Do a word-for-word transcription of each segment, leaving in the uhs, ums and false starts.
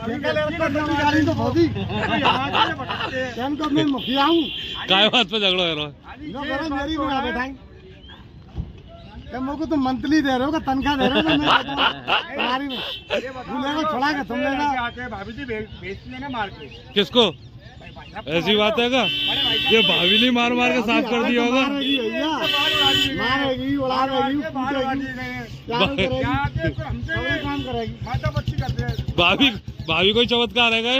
गाड़ी तो बहुत ही मैं मुखिया हूँ। काय बात पे झगड़ो है रो? मेरी बना बैठाई मुझको तो मंथली दे रहे हो, तनख्वाह दे रहे हो तुम्हारी में छोड़ा के तुम लेना भाभी जी बेच लेना मार के। किसको? ऐसी बात है का? ये भाभी नहीं मार मार के साफ कर दिया होगा। मारेगी उड़ाएगी काम करेगी। भाभी भाभी कोई चमत्कार है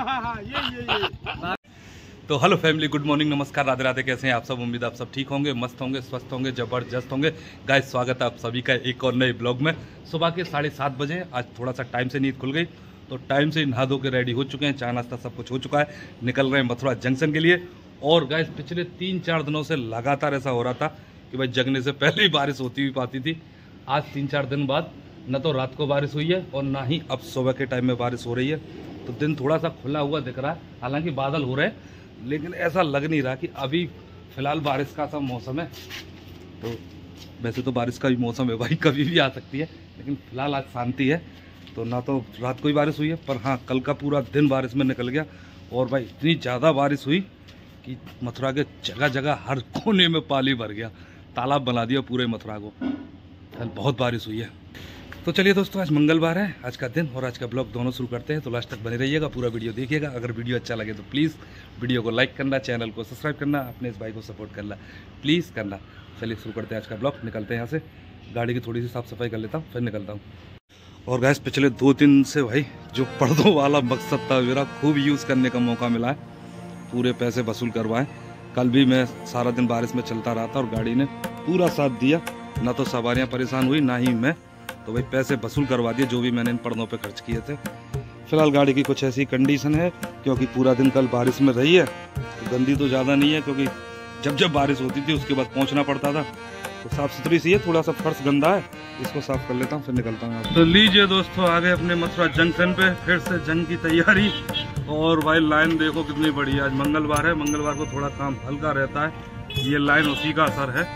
क्या? तो हेलो फैमिली, गुड मॉर्निंग, नमस्कार, राधे राधे। कैसे हैं आप सब? उम्मीद आप सब ठीक होंगे, मस्त होंगे, स्वस्थ होंगे, जबरदस्त होंगे। गाइस स्वागत है आप सभी का एक और नए ब्लॉग में। सुबह के साढ़े सात बजे आज थोड़ा सा टाइम से नींद खुल गई, तो टाइम से नहा धो के रेडी हो चुके हैं, चाय नाश्ता सब कुछ हो चुका है, निकल रहे हैं मथुरा जंक्शन के लिए। और गाइस पिछले तीन चार दिनों से लगातार ऐसा हो रहा था कि भाई जगने से पहले ही बारिश होती हुई पाती थी। आज तीन चार दिन बाद न तो रात को बारिश हुई है और ना ही अब सुबह के टाइम में बारिश हो रही है, तो दिन थोड़ा सा खुला हुआ दिख रहा है। हालांकि बादल हो रहे हैं, लेकिन ऐसा लग नहीं रहा कि अभी फ़िलहाल बारिश का सा मौसम है। तो वैसे तो बारिश का भी मौसम है भाई, कभी भी आ सकती है, लेकिन फ़िलहाल आज शांति है। तो ना तो रात को ही बारिश हुई है, पर हाँ कल का पूरा दिन बारिश में निकल गया। और भाई इतनी ज़्यादा बारिश हुई कि मथुरा के जगह जगह हर कोने में पानी भर गया, तालाब बना दिया पूरे मथुरा को। कल बहुत बारिश हुई है। तो चलिए दोस्तों, आज मंगलवार है, आज का दिन और आज का ब्लॉग दोनों शुरू करते हैं। तो लास्ट तक बने रहिएगा, पूरा वीडियो देखिएगा। अगर वीडियो अच्छा लगे तो प्लीज़ वीडियो को लाइक करना, चैनल को सब्सक्राइब करना, अपने इस भाई को सपोर्ट करना प्लीज़ करना। चलिए शुरू करते हैं आज का ब्लॉग, निकलते हैं यहाँ से। गाड़ी की थोड़ी सी साफ़ सफाई कर लेता हूँ, फिर निकलता हूँ। और गैस पिछले दो दिन से भाई जो पर्दों वाला मकसद था मेरा, खूब यूज़ करने का मौका मिला है। पूरे पैसे वसूल करवाएँ। कल भी मैं सारा दिन बारिश में चलता रहा था और गाड़ी ने पूरा साथ दिया, ना तो सवारियाँ परेशान हुई ना ही मैं। तो भाई पैसे वसूल करवा दिए जो भी मैंने इन पर्दों पे खर्च किए थे। फिलहाल गाड़ी की कुछ ऐसी कंडीशन है क्योंकि पूरा दिन कल बारिश में रही है। तो गंदी तो ज़्यादा नहीं है, क्योंकि जब जब बारिश होती थी उसके बाद पहुंचना पड़ता था। तो साफ़ सुथरी सी है, थोड़ा सा फर्श गंदा है, इसको साफ कर लेता हूँ, फिर निकलता हूँ। तो लीजिए दोस्तों, आ गए अपने मथुरा जंक्शन पे, फिर से जंग की तैयारी। और भाई लाइन देखो कितनी बड़ी है। आज मंगलवार है, मंगलवार को थोड़ा काम हल्का रहता है, ये लाइन उसी का असर है।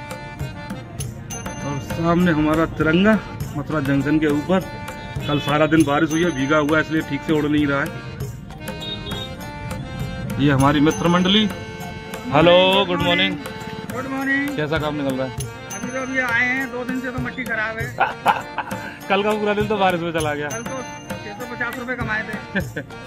और सामने हमारा तिरंगा मथुरा जंक्शन के ऊपर। कल सारा दिन बारिश हुई है, भीगा हुआ है, इसलिए ठीक से उड़ नहीं रहा है। ये हमारी मित्र मंडली। Hello, good morning. Good morning. कैसा काम निकल रहा है? अभी तो अभी आए हैं, दो दिन से तो मट्टी खराब है। कल का पूरा दिन तो बारिश में चला गया। कल तो छह सौ पचास रुपए कमाए थे।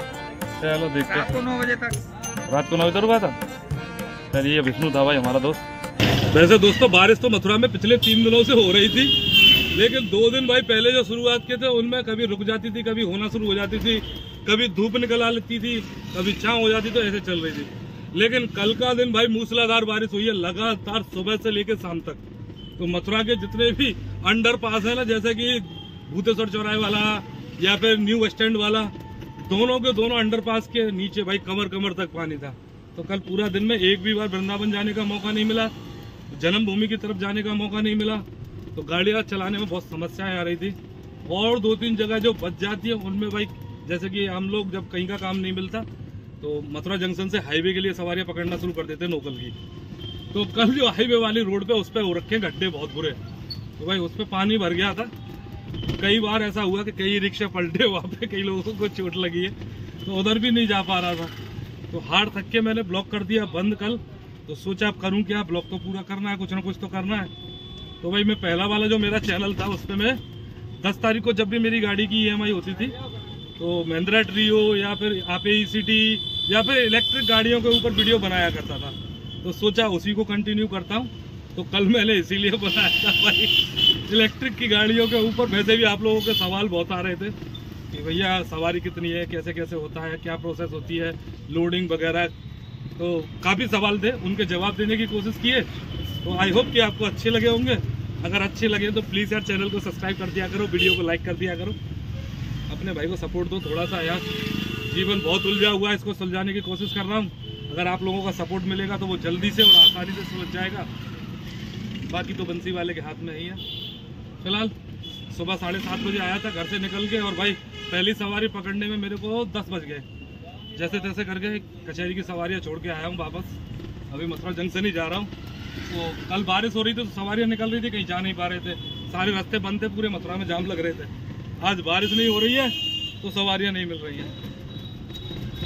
चलो देखते हैं। रात को नौ बजे तक रात को नौ बजे रुका था। चलिए विष्णु था भाई हमारा दोस्त। वैसे दोस्तों बारिश तो मथुरा में पिछले तीन दिनों से हो रही थी, लेकिन दो दिन भाई पहले जो शुरुआत के थे उनमें कभी रुक जाती थी, कभी होना शुरू हो जाती थी, कभी धूप निकल आ लेती थी, कभी छांव हो जाती, तो ऐसे चल रही थी। लेकिन कल का दिन भाई मूसलाधार बारिश हुई है, लगातार सुबह से लेकर शाम तक। तो मथुरा के जितने भी अंडर पास है ना, जैसे कि भूतेश्वर चौराहे वाला या फिर न्यू स्टैंड वाला, दोनों के दोनों अंडर पास के नीचे भाई कमर कमर तक पानी था। तो कल पूरा दिन में एक भी बार वृंदावन जाने का मौका नहीं मिला, जन्मभूमि की तरफ जाने का मौका नहीं मिला। तो गाड़ियाँ चलाने में बहुत समस्याएं आ रही थी। और दो तीन जगह जो बच जाती है उनमें भाई, जैसे कि हम लोग जब कहीं का काम नहीं मिलता तो मथुरा जंक्शन से हाईवे के लिए सवारियां पकड़ना शुरू कर देते लोकल की। तो कल जो हाईवे वाली रोड पे उस पर हो रखे गड्ढे बहुत बुरे, तो भाई उस पर पानी भर गया था। कई बार ऐसा हुआ कि कई रिक्शे पलटे, वहाँ पे कई लोगों को चोट लगी है, तो उधर भी नहीं जा पा रहा था। तो हार थक के मैंने ब्लॉक कर दिया बंद कल। तो सोचा अब करूँ क्या, ब्लॉक तो पूरा करना है, कुछ ना कुछ तो करना है। तो भाई मैं पहला वाला जो मेरा चैनल था उस पर मैं दस तारीख को जब भी मेरी गाड़ी की ई एम आई होती थी, तो महिंद्रा ट्रियो या फिर आपे ई सी टी या फिर इलेक्ट्रिक गाड़ियों के ऊपर वीडियो बनाया करता था। तो सोचा उसी को कंटिन्यू करता हूँ। तो कल मैंने इसीलिए बनाया था भाई इलेक्ट्रिक की गाड़ियों के ऊपर। वैसे भी आप लोगों के सवाल बहुत आ रहे थे कि भैया सवारी कितनी है, कैसे कैसे होता है, क्या प्रोसेस होती है, लोडिंग वगैरह। तो काफ़ी सवाल थे, उनके जवाब देने की कोशिश किए। तो आई होप कि आपको अच्छे लगे होंगे। अगर अच्छे लगे तो प्लीज़ यार चैनल को सब्सक्राइब कर दिया करो, वीडियो को लाइक कर दिया करो, अपने भाई को सपोर्ट दो थोड़ा सा। यार जीवन बहुत उलझा हुआ है, इसको सुलझाने की कोशिश कर रहा हूँ। अगर आप लोगों का सपोर्ट मिलेगा तो वो जल्दी से और आसानी से सुलझ जाएगा। बाकी तो बंसी वाले के हाथ में ही है। फिलहाल सुबह साढ़े सात बजे आया था घर से निकल के, और भाई पहली सवारी पकड़ने में मेरे को दस बज गए। जैसे तैसे करके कचहरी की सवारियाँ छोड़ के आया हूँ वापस। अभी मथुरा जंक्शन ही जा रहा हूँ। तो कल बारिश हो रही थी तो सवारियाँ निकल रही थी, कहीं जा नहीं पा रहे थे, सारे रास्ते बंद थे, पूरे मथुरा में जाम लग रहे थे। आज बारिश नहीं हो रही है तो सवारियाँ नहीं मिल रही हैं।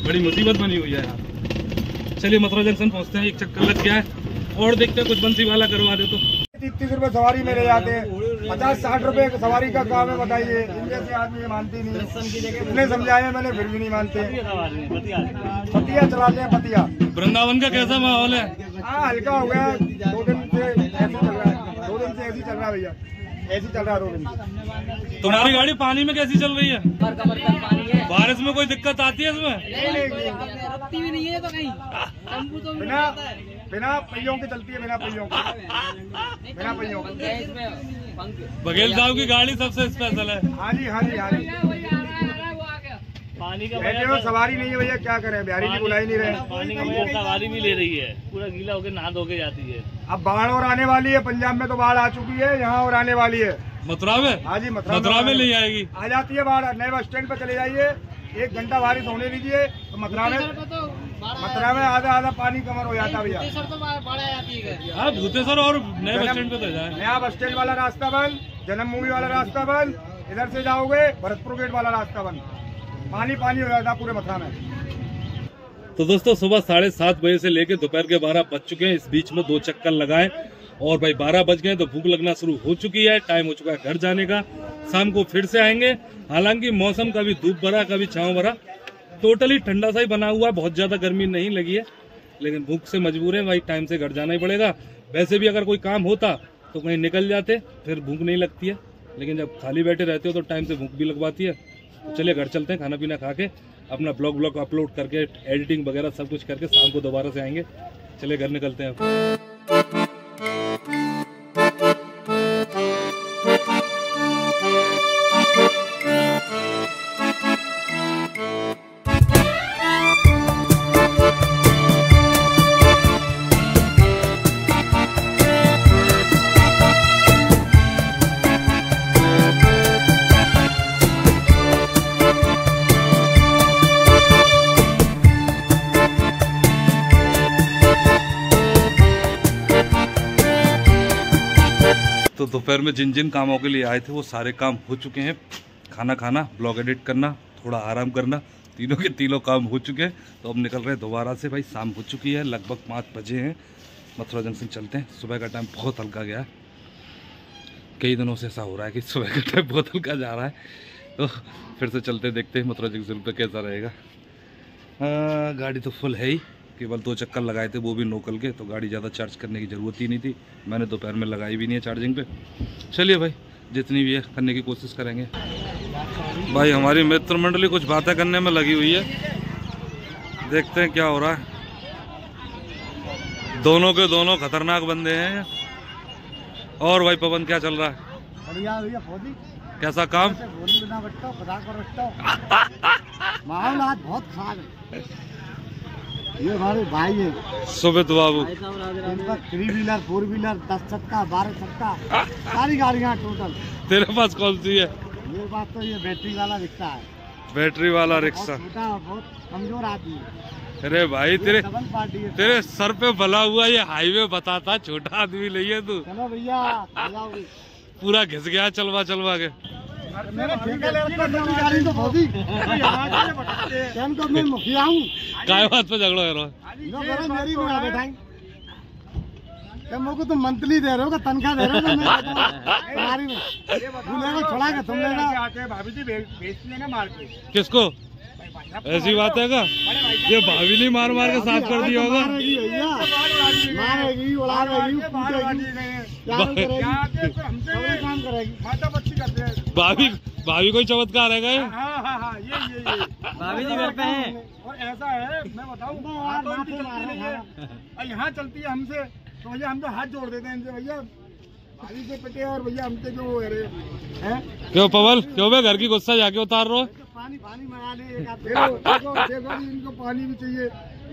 बड़ी मुसीबत बनी हुई है यार। चलिए मथुरा जंक्शन पहुंचते हैं, एक चक्कर लग गया है और देखते हैं कुछ बंसी वाला करवा दे तो। तीस तीस रुपए सवारी में ले जाते हैं, पचास साठ रुपए सवारी का काम है, बताइए। इनके से आदमी ये मानते नहीं, इतने समझाए मैंने फिर भी नहीं मानते। पतिया चलाते हैं पतिया। वृंदावन का कैसा माहौल है? हाँ हल्का हो गया, दो दिन से ऐसे चल रहा है, दो दिन से ऐसे चल रहा है भैया, ऐसे चल रहा है दो दिन से। तुम्हारी गाड़ी पानी में कैसी चल रही है? बारिश में कोई दिक्कत आती है इसमें? नहीं है तो कहीं बिना बिना पहियों के चलती है, बिना पहियों के, बिना पहियों के। बघेल साहब की गाड़ी सबसे स्पेशल है। हाँ जी हाँ जी हाँ जी। पानी का बैठे सवारी नहीं है भैया, क्या करें, बिहारी जी बुला ही नहीं रहे। पानी का वजह सवारी भी ले रही है, पूरा गीला होकर नहा धो के जाती है। अब बाढ़ और आने वाली है, पंजाब में तो बाढ़ आ चुकी है, यहाँ और आने वाली है। मथुरा में? हाँ जी मथुरा मथुरा में नहीं आएगी, आ जाती है बाढ़। नए बस स्टैंड पे चले जाइए, एक घंटा बारिश होने दीजिए तो मथुरा में मथुरा में आधा आधा पानी कमर हो जाता भैया। हाँ भूतेश्वर और नए बस स्टैंड पे तो जाए। नया बस स्टैंड वाला रास्ता बंद, जन्मभूमि वाला रास्ता बंद, इधर से जाओगे भरतपुर गेट वाला रास्ता बंद, पानी पानी हो जाता पूरे मथुरा में। तो दोस्तों सुबह साढ़े सात बजे से लेकर दोपहर के बारह बज चुके हैं, इस बीच में दो चक्कर लगाए और भाई बारह बज गए तो भूख लगना शुरू हो चुकी है, टाइम हो चुका है घर जाने का। शाम को फिर से आएंगे, हालांकि मौसम कभी धूप भरा कभी छांव भरा, टोटली ठंडा सा ही बना हुआ है, बहुत ज्यादा गर्मी नहीं लगी है, लेकिन भूख से मजबूर है भाई, टाइम से घर जाना ही पड़ेगा। वैसे भी अगर कोई काम होता तो कहीं निकल जाते, फिर भूख नहीं लगती है, लेकिन जब खाली बैठे रहते हो तो टाइम से भूख भी लगवाती है। तो चलिए घर चलते हैं, खाना पीना खा के अपना ब्लॉग ब्लॉग अपलोड करके एडिटिंग वगैरह सब कुछ करके शाम को दोबारा से आएंगे। चलिए घर निकलते हैं। तो दोपहर में जिन जिन कामों के लिए आए थे वो सारे काम हो चुके हैं, खाना खाना, ब्लॉग एडिट करना, थोड़ा आराम करना, तीनों के तीनों काम हो चुके हैं। तो अब निकल रहे हैं दोबारा से, भाई शाम हो चुकी है, लगभग पाँच बजे हैं, मथुरा जंक्शन चलते हैं। सुबह का टाइम बहुत हल्का गया है, कई दिनों से ऐसा हो रहा है कि सुबह का टाइम बहुत हल्का जा रहा है, तो फिर से चलते देखते हैं मथुरा जंक्शन पर कैसा रहेगा। आ, गाड़ी तो फुल है ही, केवल दो चक्कर लगाए थे वो भी लोकल के, तो गाड़ी ज़्यादा चार्ज करने की ज़रूरत ही नहीं थी, मैंने दोपहर में लगाई भी नहीं है चार्जिंग पे। चलिए भाई जितनी भी है करने की कोशिश करेंगे। भाई हमारी मित्र मंडली कुछ बातें करने में लगी हुई है, देखते हैं क्या हो रहा है। दोनों के दोनों खतरनाक बंदे हैं। और भाई पवन क्या चल रहा है? बढ़िया भैया, फौजी कैसा काम? माहौल आज बहुत खराब है। ये हमारे भाई है सुमित बाबू, इनका थ्री व्हीलर फोर व्हीलर दस चक्का बारह चक्का सारी गाड़ियाँ टोटल। तेरे पास कौन सी है? ये बात तो ये बैटरी वाला रिक्शा है, बैटरी वाला रिक्शा। छोटा बहुत कमजोर आदमी है। अरे भाई तेरे डबल पार्टी है। तेरे सर पे भला हुआ ये हाईवे बताता, छोटा आदमी नहीं है तू। चलो भैया पूरा घिस गया चलवा चलवा के। मैंने ठेका ले रखा है गाड़ी तो फौजी मैं मुखिया हूँ। काय बात पे झगड़ा करो? मेरी में बैठाई मेरे को तुम मंथली दे रहे हो, तनख्वाह दे रहे हो, तुम्हारी में भूलेगा छोड़ा के तुम लेना। भाभी जी बेचती है ना मार के। किसको? ऐसी बात है का? ये भाभी ने मार मार के साफ कर दिया होगा। मारेगी उड़ाएगी काम करेगी। भाभी भाभी कोई चमत्कार है क्या? हाँ हाँ हाँ ये ये ये भाभी जी घर पे हैं। और ऐसा है मैं बताऊँ, यहाँ चलती है हमसे तो भैया हम तो हाथ जोड़ देते हैं इनसे, भैया भाभी से पिटे और भैया हमसे जो है। क्यों पवल, क्यों मैं घर की गुस्सा जाके उतार रहा हूँ? पानी पानी मंगा ले, देखो देखो देखो इनको पानी भी चाहिए।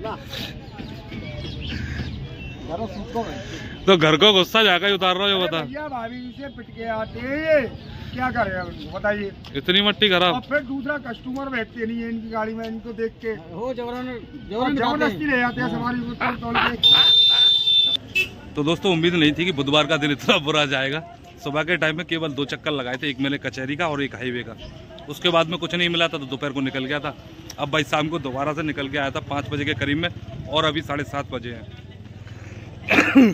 तो घर को गुस्सा जाकर उतार रहा हो, बता। भैया भाभी से पिट के आते क्या करेगा बताइए, इतनी मट्टी खराब। और फिर दूसरा कस्टमर बैठते नहीं है इनकी गाड़ी में, इनको देख के हो जबरदस्ती ले जाते हैं सवारी को तोड़ के। तो दोस्तों उम्मीद नहीं थी कि बुधवार का दिन इतना बुरा जाएगा। सुबह के टाइम में केवल दो चक्कर लगाए थे, एक मैंने कचहरी का और एक हाईवे का, उसके बाद में कुछ नहीं मिला था तो दोपहर को निकल गया था। अब भाई शाम को दोबारा से निकल के आया था पाँच बजे के करीब में, और अभी साढ़े सात बजे हैं।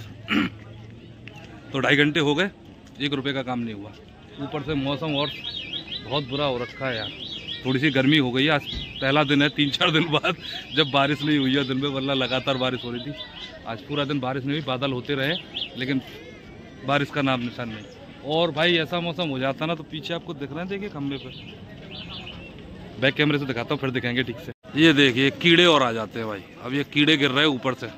तो ढाई घंटे हो गए, एक रुपये का काम नहीं हुआ। ऊपर से मौसम और बहुत बुरा हो रखा है यार, थोड़ी सी गर्मी हो गई है। आज पहला दिन है तीन चार दिन बाद जब बारिश नहीं हुई है दिन में, वरना लगातार बारिश हो रही थी। आज पूरा दिन बारिश नहीं हुई, बादल होते रहे लेकिन बारिश का नाम निशान नहीं। और भाई ऐसा मौसम हो जाता ना तो पीछे आपको दिख रहे हैं, देखिए खंबे पे, बैक कैमरे से दिखाता हूँ फिर दिखाएंगे ठीक से। ये देखिए कीड़े और आ जाते हैं भाई, अब ये कीड़े गिर रहे हैं ऊपर से,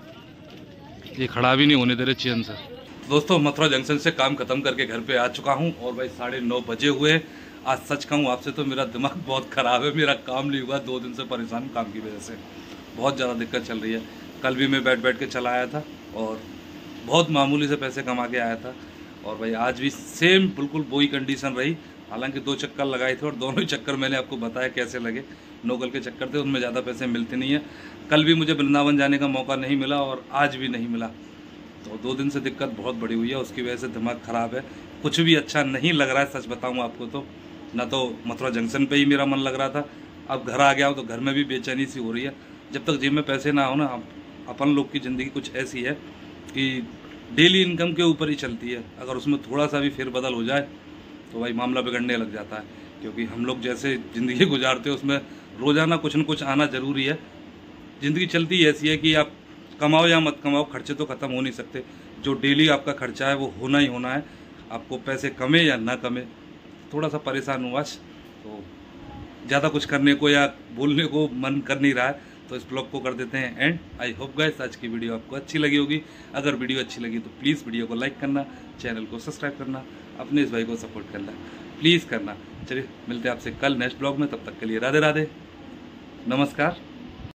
ये खड़ा भी नहीं होने दे रहे चैन से। दोस्तों मथुरा जंक्शन से काम खत्म करके घर पे आ चुका हूँ और भाई साढ़े नौ बजे हुए। आज सच कहूँ आपसे तो मेरा दिमाग बहुत ख़राब है, मेरा काम नहीं हुआ, दो दिन से परेशान काम की वजह से, बहुत ज़्यादा दिक्कत चल रही है। कल भी मैं बैठ बैठ के चला आया था और बहुत मामूली से पैसे कमा के आया था, और भाई आज भी सेम बिल्कुल वही कंडीशन रही। हालांकि दो चक्कर लगाए थे और दोनों ही चक्कर मैंने आपको बताया कैसे लगे। नोगल के चक्कर थे, उनमें ज़्यादा पैसे मिलते नहीं हैं। कल भी मुझे वृंदावन जाने का मौका नहीं मिला और आज भी नहीं मिला, तो दो दिन से दिक्कत बहुत बड़ी हुई है, उसकी वजह से दिमाग ख़राब है, कुछ भी अच्छा नहीं लग रहा है सच बताऊँ आपको। तो ना तो मथुरा जंक्शन पे ही मेरा मन लग रहा था, अब घर आ गया हूँ तो घर में भी बेचैनी सी हो रही है। जब तक जेब में पैसे ना हो ना, अपन लोग की ज़िंदगी कुछ ऐसी है कि डेली इनकम के ऊपर ही चलती है, अगर उसमें थोड़ा सा भी फेरबदल हो जाए तो भाई मामला बिगड़ने लग जाता है। क्योंकि हम लोग जैसे ज़िंदगी गुजारते हैं उसमें रोज़ाना कुछ न कुछ आना ज़रूरी है। ज़िंदगी चलती ऐसी है कि आप कमाओ या मत कमाओ, खर्चे तो ख़त्म हो नहीं सकते। जो डेली आपका खर्चा है वो होना ही होना है, आपको पैसे कमे या ना कमे। थोड़ा सा परेशान हुआ तो ज़्यादा कुछ करने को या बोलने को मन कर नहीं रहा है, तो इस ब्लॉग को कर देते हैं एंड। आई होप गाइस आज की वीडियो आपको अच्छी लगी होगी। अगर वीडियो अच्छी लगी तो प्लीज़ वीडियो को लाइक करना, चैनल को सब्सक्राइब करना, अपने इस भाई को सपोर्ट करना प्लीज़ करना। चलिए मिलते हैं आपसे कल नेक्स्ट ब्लॉग में, तब तक के लिए राधे राधे, नमस्कार।